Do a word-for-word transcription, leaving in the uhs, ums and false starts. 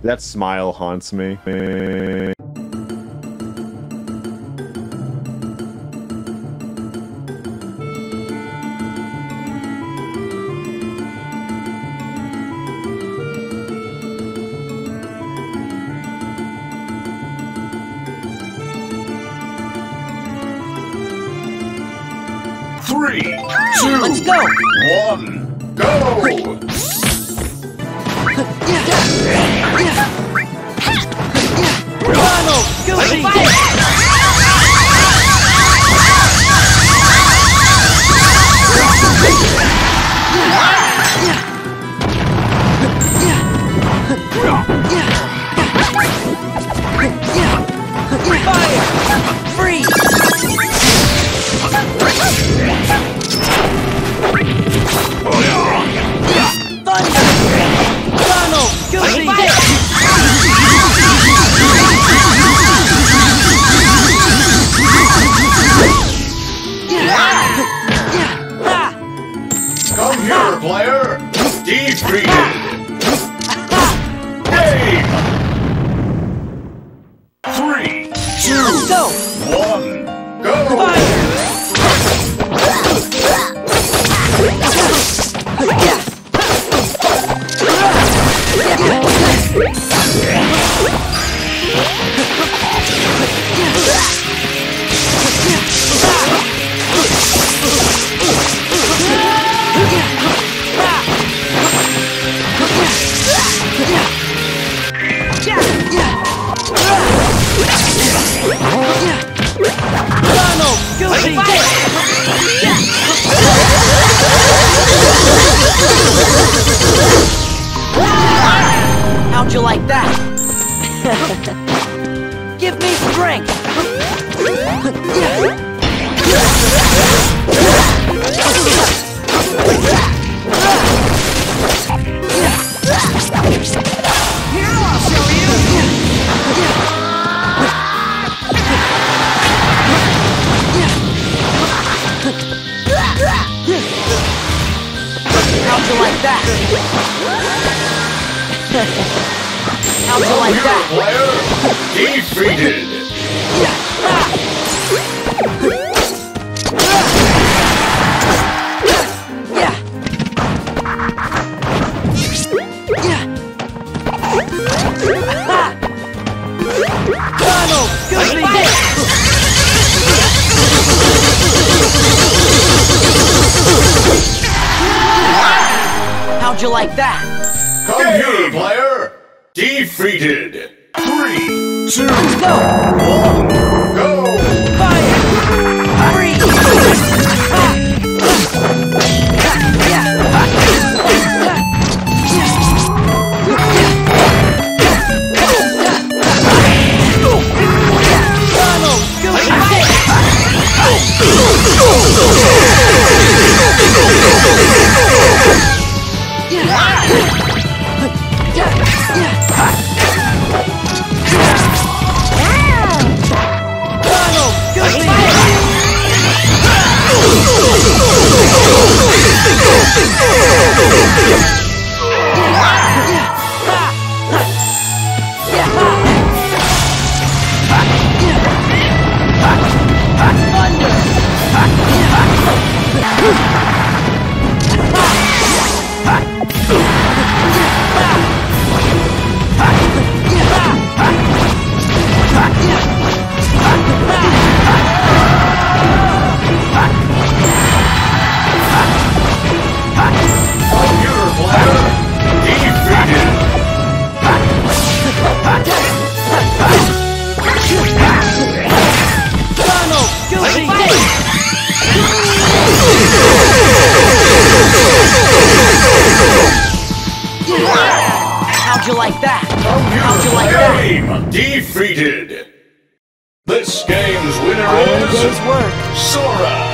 That smile haunts me. Three, two, let's go. One, go! Ronald, Goofy! Fire! Freeze! Ronald, Goofy! Come here, player! Defeated! Game! Three, two, Let's go! one, go! Fire! Ronald, Goofy! How'd you like that? Give me strength! Here, I'll show you! How'd you like that? How'd you like that? Player defeated! Ronald, Goofy! How'd you like that? Come here, player! Defeated! Three, two, Go! one, go! Fire! Freeze! Ronald, Goofy! Ronald, Goofy! Ronald, Goofy! How'd you like that? How'd you like that? Game defeated! This game's winner All in a is day's work. Sora!